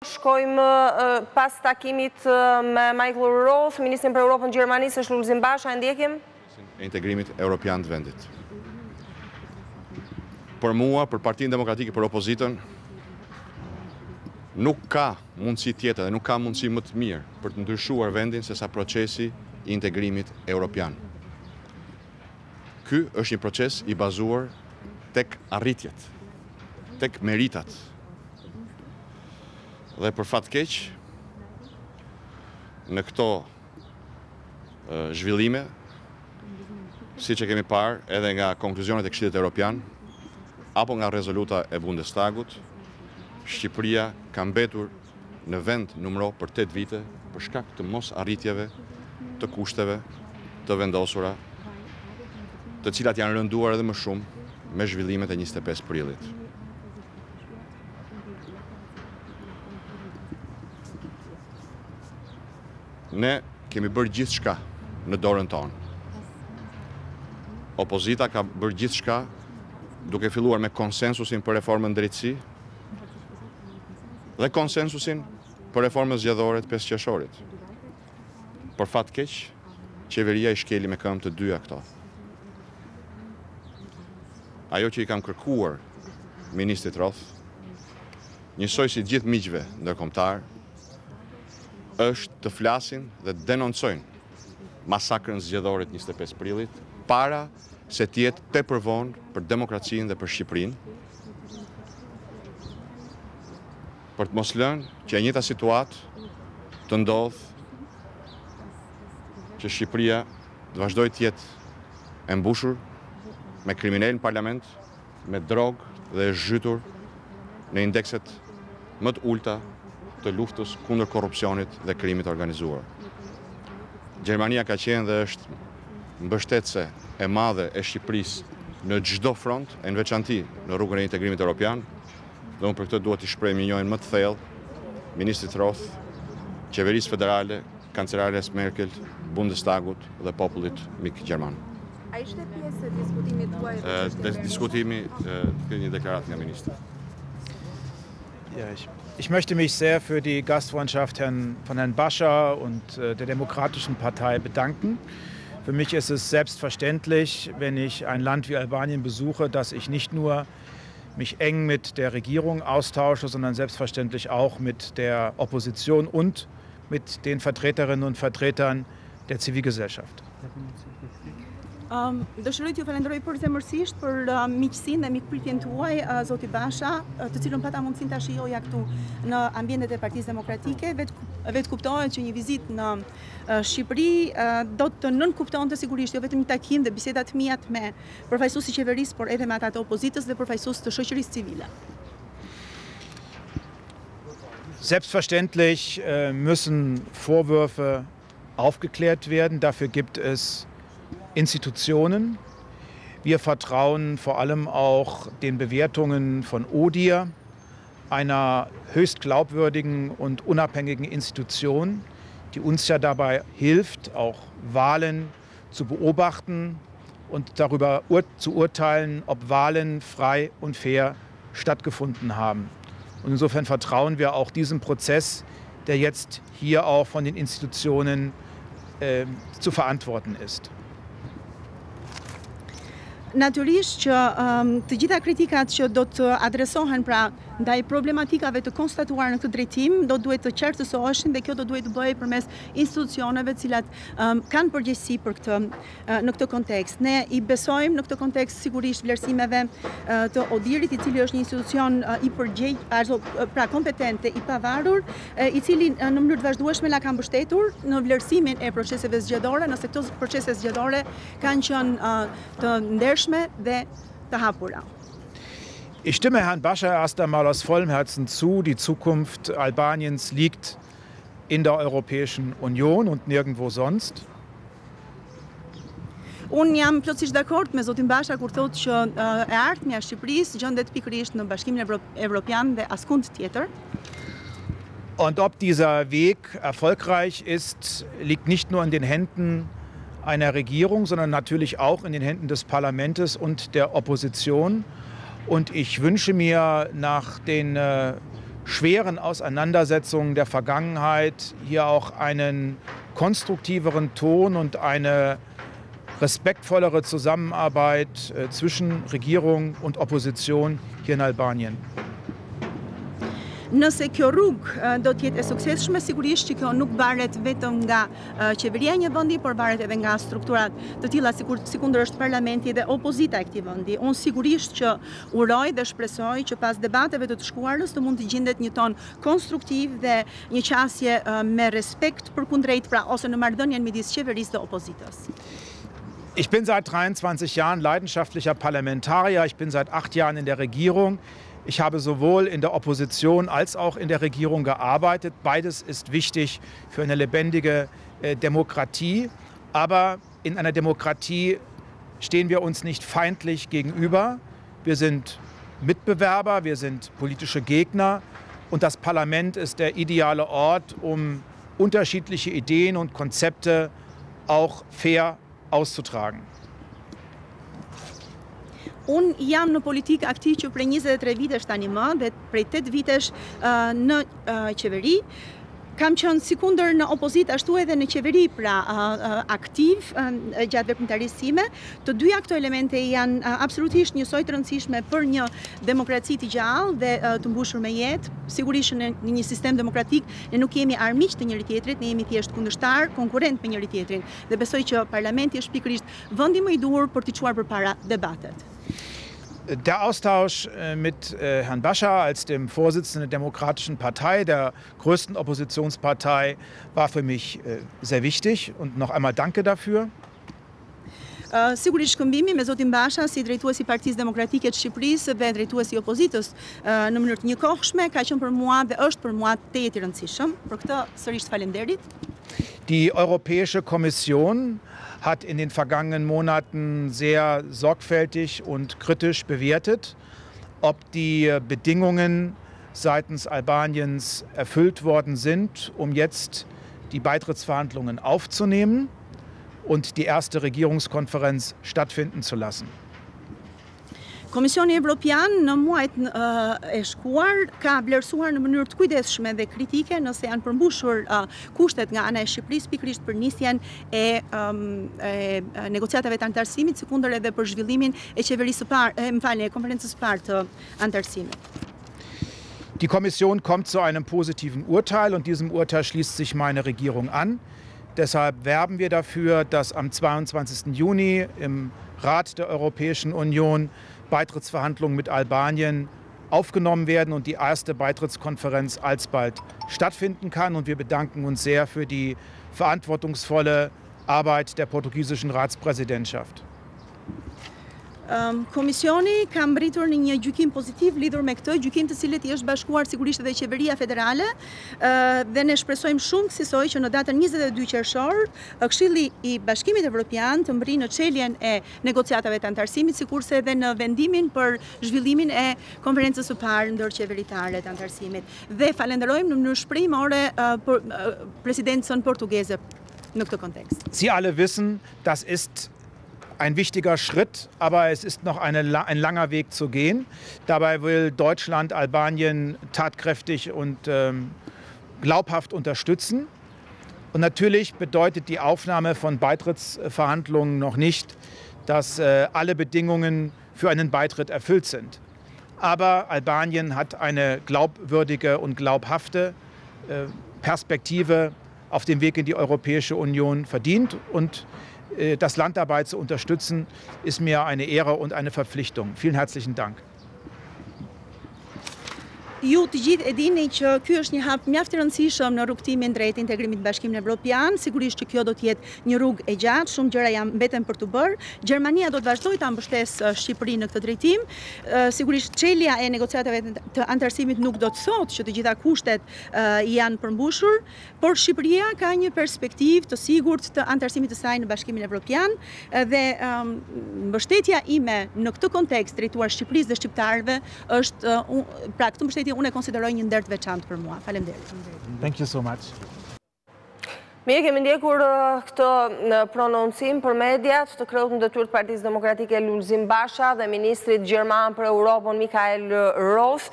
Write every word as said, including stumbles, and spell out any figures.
Shkojmë pas takimit me Michael Roth, Ministrin për Europën Gjermanisë, është Lulzim Basha, e ndjekim? E integrimit europian të vendit. Për mua, për Partinë Demokratike, për opozitën, nuk ka mundësi tjetër dhe nuk ka mundësi më të mirë për të ndryshuar vendin se sa procesi i integrimit europian. Ky është një proces i bazuar tek arritjet, tek meritat. Dhe për fat keq, në këto uh, zhvillime, si që kemi parë edhe nga konkluzionet e Këshillit Evropian, apo nga rezoluta e Bundestagut, Shqipëria ka mbetur në vend numëro për tetë vite për shkak të mos arritjeve të kushteve të vendosura, të cilat janë rënduar edhe më shumë me zhvillimet e njëzet e pesë prillit. Ne kemi bërë gjithë shka në dorën tonë. Opozita ka bërë gjithë shka duke filluar me konsensusin për reformën drejtësi dhe konsensusin për reformën zgjedhore të pesë qershorit. Për fat keq, qeveria i shkeli me këmbë të dyja këto. Ajo që i kam kërkuar Ministrit Roth, njësoj si gjithë miqve ndërkombëtar, është të flasin dhe të denoncojnë masakrën zgjedhore të njëzet e pesë prillit, para se të jetë tepër vonë për demokracinë dhe për Shqipërinë, për të mos lënë që e njëjta situatë të ndodhë që Shqipëria të vazhdojë të jetë e mbushur me kriminal në parlament, me drogë dhe e zhytur në indekset më të ulta të luftës kundër korrupsionit dhe krimit organizuar. Gjermania ka qenë dhe është mbështetëse e madhe e Shqipërisë në çdo front, e në veçanti në rrugën e integrimit europian, dhe unë për këtë duhet t'i shpreh mirënjohjen më të thellë Ministrit Roth, Qeverisë Federale, Kancelares Merkel, Bundestagut dhe popullit mik gjerman. A ishte pjesë e diskutimit tuaj? Diskutimi, një deklaratë nga ministri. Ja, ich, ich möchte mich sehr für die Gastfreundschaft Herrn, von Herrn Bascha und äh, der Demokratischen Partei bedanken. Für mich ist es selbstverständlich, wenn ich ein Land wie Albanien besuche, dass ich nicht nur mich eng mit der Regierung austausche, sondern selbstverständlich auch mit der Opposition und mit den Vertreterinnen und Vertretern der Zivilgesellschaft. Um, Dëshiroj t'ju falenderoj përzemërsisht për uh, miqësinë dhe mikpritjen tuaj, uh, zoti Basha, uh, të cilën pata mundësinë ta shijoja këtu në ambientet e Partisë Demokratike. Vet, vet kuptohet që një vizitë në uh, Shqipëri uh, do të nënkuptonte sigurisht jo vetëm një takim dhe biseda të mia me përfaqësues të qeverisë, por edhe me ata të opozitës dhe përfaqësues të shoqërisë civile. Selbstverständlich äh, müssen Vorwürfe aufgeklärt werden. Dafür gibt es Institutionen. Wir vertrauen vor allem auch den Bewertungen von O D I H R, einer höchst glaubwürdigen und unabhängigen Institution, die uns ja dabei hilft, auch Wahlen zu beobachten und darüber ur- zu urteilen, ob Wahlen frei und fair stattgefunden haben. Und insofern vertrauen wir auch diesem Prozess, der jetzt hier auch von den Institutionen äh, zu verantworten ist. Natyrisht që um, të gjitha kritikat që do të adresohen pra ndaj problematikave të konstatuar në këtë drejtim do duhet të qartësoheshin dhe kjo do duhet të bëhej përmes institucioneve të cilat um, kanë përgjegjësi për këtë uh, në këtë kontekst. Ne i besojmë në këtë kontekst sigurisht vlerësimeve uh, të O D I H R-it, i cili është një institucion uh, i përgjegjë, also uh, pra kompetente, i pavarur, uh, i cili uh, në mënyrë të vazhdueshme la ka mbështetur në vlerësimin e proceseve zgjedhore, nëse këto procese zgjedhore kanë qenë uh, të ndershme dhe të hapura. Ich stimme Herrn Bascha erst einmal aus vollem Herzen zu. Die Zukunft Albaniens liegt in der Europäischen Union und nirgendwo sonst. Unë jam plotësisht dakord me zotin Basha kur thotë që uh, e ardhmja e Shqipërisë gjendet pikërisht në Bashkimin Evro Evropian dhe askund tjetër. Und ob dieser Weg erfolgreich ist, liegt nicht nur in den Händen einer Regierung, sondern natürlich auch in den Händen des Parlaments und der Opposition. Und ich wünsche mir nach den äh, schweren Auseinandersetzungen der Vergangenheit hier auch einen konstruktiveren Ton und eine respektvollere Zusammenarbeit äh, zwischen Regierung und Opposition hier in Albanien. Nëse kjo rrugë do të jetë e suksesshme, sigurisht që kjo nuk varet vetëm nga qeveria e një vendi, por varet edhe nga strukturat të tilla sikur sikundër është parlamenti dhe opozita e këtij vendi. Unë sigurisht që uroj dhe shpresoj që pas debateve të të shkuarës të mund të gjendet një ton konstruktiv dhe një qasje me respekt përkundrejt, pra ose në marrëdhënien midis qeverisë dhe opozitës. Ich bin seit dreiundzwanzig Jahren leidenschaftlicher Parlamentarier. Ich bin seit acht Jahren in der Regierung. Ich habe sowohl in der Opposition als auch in der Regierung gearbeitet. Beides ist wichtig für eine lebendige äh, Demokratie. Aber in einer Demokratie stehen wir uns nicht feindlich gegenüber. Wir sind Mitbewerber, wir sind politische Gegner. Und das Parlament ist der ideale Ort, um unterschiedliche Ideen und Konzepte auch fair auszutragen. Unë jam në politikë aktiv që prej njëzet e tre vitesh tani më dhe prej tetë vitesh uh, në uh, qeveri. Kam qenë sikundër në opozit ashtu edhe në qeveri, pra uh, uh, aktiv uh, gjatë veprimtarisë time. Të dyja këto elemente janë uh, absolutisht njësoj të rëndësishme për një demokraci të gjallë dhe uh, të mbushur me jetë. Sigurisht në, në një sistem demokratik ne nuk jemi armiq të njëri tjetrit, ne jemi thjesht kundërshtar, konkurrent me njëri tjetrin. Dhe besoj që parlamenti është pikërisht vendi më i duhur për të çuar përpara debatet. Der Austausch mit Herrn Bascha als dem Vorsitzenden der Demokratischen Partei, der größten Oppositionspartei, war für mich sehr wichtig und noch einmal danke dafür. Uh, sigurisht shkëmbimi me zotin Basha si drejtuesi i Partisë Demokratike të Shqipërisë dhe drejtuesi i opozitës uh, në mënyrë të njëkohshme ka qenë për mua dhe është për mua tejet i rëndësishëm. Për këtë sërish faleminderit. Die Europäische Kommission hat in den vergangenen Monaten sehr sorgfältig und kritisch bewertet, ob die Bedingungen seitens Albaniens erfüllt worden sind, um jetzt die Beitrittsverhandlungen aufzunehmen und die erste Regierungskonferenz stattfinden zu lassen. Komisioni Evropian në muajt uh, e shkuar ka vlerësuar në mënyrë të kujdesshme dhe kritike nëse janë përmbushur uh, kushtet nga ana e Shqipërisë pikërisht për nisjen e, um, e negociatave të antarësimit, sikundër edhe për zhvillimin e qeverisë së parë, më falni, e konferencës së parë të antarësimit. Die Kommission kommt zu einem positiven Urteil und diesem Urteil schließt sich meine Regierung an. Deshalb werben wir dafür, dass am zweiundzwanzigsten Juni im Rat der Europäischen Union Beitrittsverhandlungen mit Albanien aufgenommen werden und die erste Beitrittskonferenz alsbald stattfinden kann. Und wir bedanken uns sehr für die verantwortungsvolle Arbeit der portugiesischen Ratspräsidentschaft. Um, Komisioni ka mbritur në një gjykim pozitiv lidhur me këtë, gjykim të cilit i është bashkuar sigurisht edhe qeveria federale uh, dhe ne shpresojmë shumë kësaj që në datën njëzet e dy qershor Këshilli i Bashkimit Evropian të mbrijë në çeljen e negociatave të antarësimit, sikurse edhe në vendimin për zhvillimin e konferencës së parë ndërqeveritare të antarësimit. Dhe falenderojmë në mënyrë shprehimore uh, për, uh, presidencën portugeze në këtë kontekst. Sie alle wissen, das ist ein wichtiger Schritt, aber es ist noch eine, ein langer Weg zu gehen. Dabei will Deutschland Albanien tatkräftig und ähm, glaubhaft unterstützen. Und natürlich bedeutet die Aufnahme von Beitrittsverhandlungen noch nicht, dass äh, alle Bedingungen für einen Beitritt erfüllt sind. Aber Albanien hat eine glaubwürdige und glaubhafte äh, Perspektive auf dem Weg in die Europäische Union verdient. Und das Land dabei zu unterstützen, ist mir eine Ehre und eine Verpflichtung. Vielen herzlichen Dank. Ju të gjithë e dini që ky është një hap mjaft i rëndësishëm në rrugtimin drejt integrimit në Bashkimin Evropian. Sigurisht që kjo do të jetë një rrugë e gjatë, shumë gjëra janë mbeten për të bërë. Gjermania do të vazhdojë ta mbështesë Shqipërinë në këtë drejtim. Sigurisht çelja e negociatave të antarësimit nuk do të thotë që të gjitha kushtet janë përmbushur, por Shqipëria ka një perspektivë të sigurt të antarësimit të saj në Bashkimin Evropian dhe um, mbështetja ime në këtë kontekst drejtuar Shqipërisë dhe shqiptarëve është uh, pra këtë mbështetje unë e konsideroj një nder të veçantë për mua. Faleminderit. Thank you so much. Mirë, kemi ndjekur këtë prononcim për mediat të kreut në detyrë të Partisë Demokratike Lulzim Basha dhe ministrit Gjerman për Europën Mikael Roth.